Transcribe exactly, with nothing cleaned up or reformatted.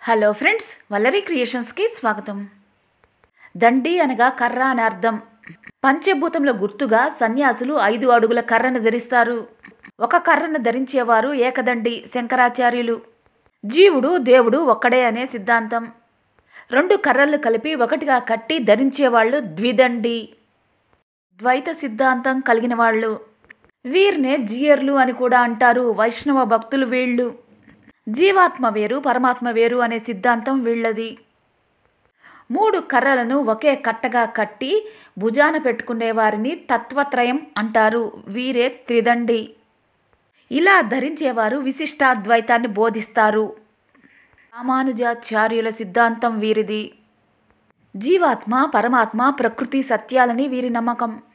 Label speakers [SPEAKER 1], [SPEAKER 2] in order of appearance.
[SPEAKER 1] Hello friends, Vallari క్రియేషన్స్కి స్వాగతం. దండి అనగా కర్ర అని అర్థం. పంచభూతంలో గుర్తుగా సన్యాసులు ఐదు అడుగుల కర్రను ధరిస్తారు. ఒక కర్రను ధరించేవారు ఏకదండి శంకరాచార్యులు. జీవుడు దేవుడు ఒక్కడే అనే సిద్ధాంతం. రెండు కర్రలు కలిపి ఒకటిగా కట్టి ధరించేవాళ్ళు ద్విదండి, ద్వైత సిద్ధాంతం కలిగిన వాళ్ళు. వీరినే జీయర్లు అని కూడా అంటారు. వైష్ణవ భక్తులు వీళ్ళు. జీవాత్మ వేరు, పరమాత్మ వేరు అనే సిద్ధాంతం వీళ్ళది. మూడు కర్రలను ఒకే కట్టగా కట్టి భుజాన పెట్టుకునే వారిని తత్వత్రయం అంటారు. వీరే త్రిదండి. ఇలా ధరించేవారు విశిష్టాద్వైతాన్ని బోధిస్తారు. రామానుజాచార్యుల సిద్ధాంతం వీరిది. జీవాత్మ, పరమాత్మ, ప్రకృతి సత్యాలని వీరి నమ్మకం.